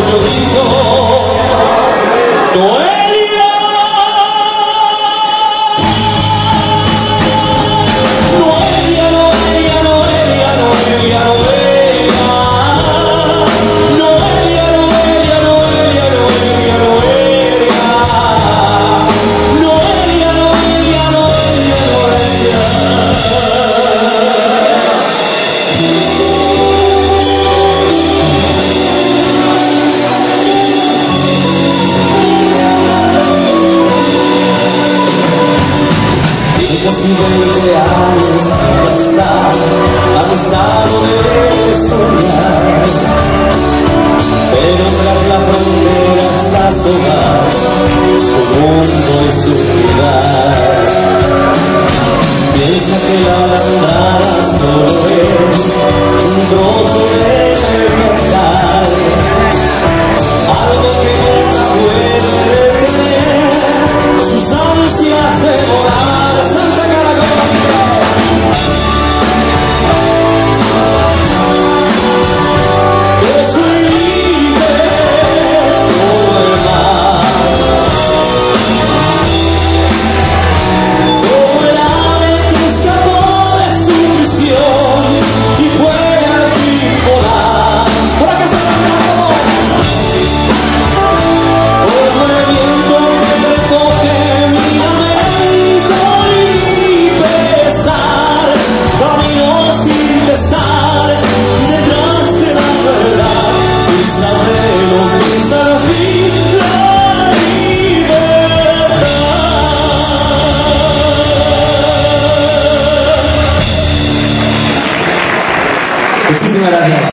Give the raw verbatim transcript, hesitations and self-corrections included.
yo grito, Noelia, Noelia, Noelia, Noelia, Noelia, Noelia, Noelia, Noelia, Noelia, Noelia, Noelia, Noelia, Noelia, Noelia. Casi veinte años ya está cansado de soñar, pero tras la frontera está su hogar, su mundo y su ciudad. Piensa que la alambrada solo es un trozo de metal, algo que nunca puede detener sus ansias de volar. Muchísimas gracias.